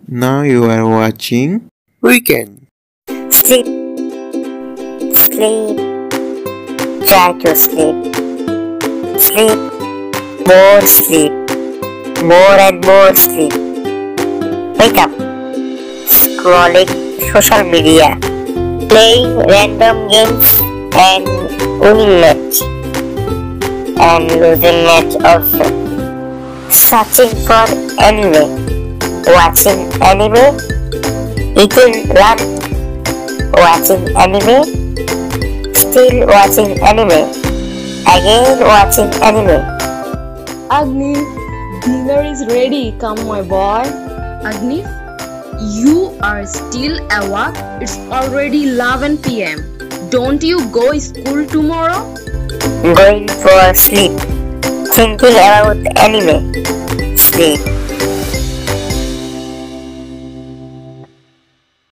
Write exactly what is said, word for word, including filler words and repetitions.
Now you are watching Weekend. Sleep, sleep, try to sleep, sleep, more sleep, more and more sleep. Wake up, scrolling social media, playing random games and winning match and losing match also. Searching for anime, watching anime, eating lunch, watching anime, still watching anime, again watching anime. Agni, dinner is ready. Come, my boy. Agni, you are still awake. It's already eleven p m Don't you go school tomorrow? Going for sleep, thinking about anime, sleep.